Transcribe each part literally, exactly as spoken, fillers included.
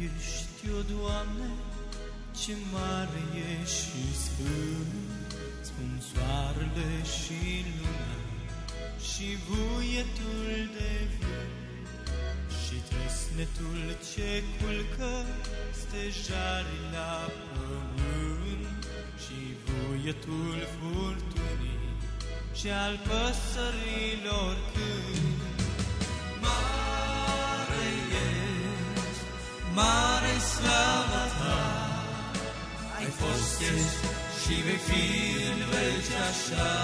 Ești o, Doamne, ce mare ești și sfânt, spun soarele și luna și vuietul de vânt și trăsnetul ce culcă stejari la pământ și vuietul furtunii și al păsărilor cânt. Mare ești, mare slava ta, ai fost, ești și vei fi în veci așa.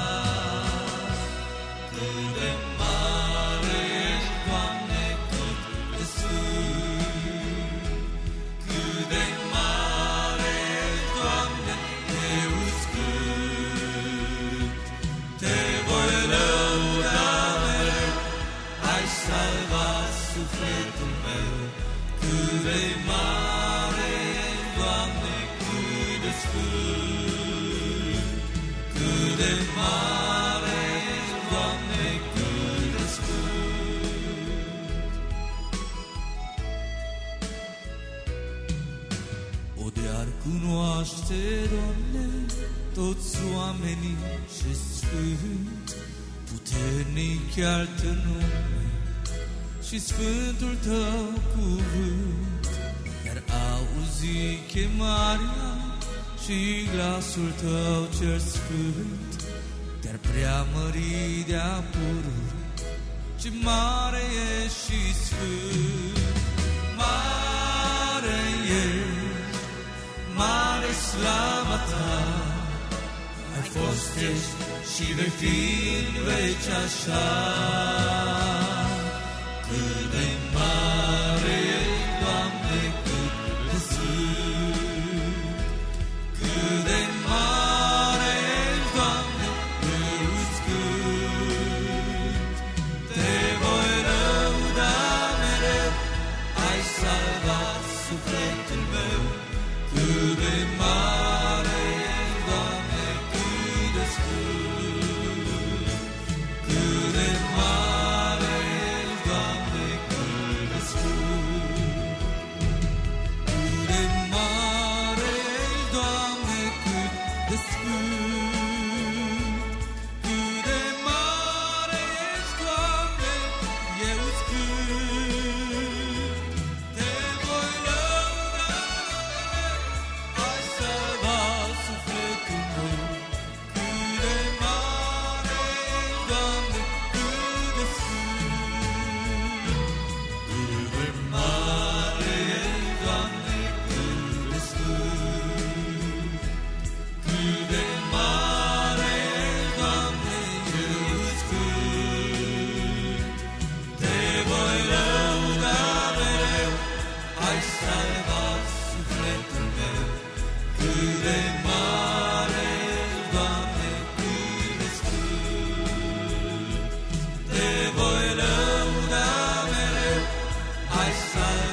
Cât de mare ești, Doamne, cât de sfânt, cât de mare ești, Doamne, eu îți cânt. Te voi lăuda mereu, ai salvat sufletul meu. Cât de mare ești, Doamne, cât de sfânt, cât de mare ești, Doamne, cât de sfânt. O de-ar cunoaște, Doamne, toți oamenii și sfânt, puternic altă nume și sfântul tău cuvânt, iar auzi chemarea și glasul tău cel sfânt, te-ar preamări de-a pururi, ce mare ești și sfânt. Mare ești, mare slava ta, ai fost, ești și vei fi în veci așa. Cât de mare ești, Doamne, cât de sfânt, cât de mare ești, Doamne, eu îți cânt. Te voi lăuda mereu, ai salvat sufletul meu. Cât de mare ești, Doamne, cât de sfânt, cât de mare ești, Doamne, cât de sfânt, cât de mare ești, Doamne, cât de sfânt, cât de mare ești, Doamne, eu îți cânt. Te voi lăuda mereu, ai salvat sufletul meu. Cât de mare ești, Doamne, cât de sfânt, cât de mare ești, Doamne, cât de sfânt, cât de mare ești, Doamne, eu îți cânt. Te voi lăuda mereu, ai salvat sufletul meu. Cât de mare ești, Doamne, cât de sfânt, te voi lăuda mereu, ai salvat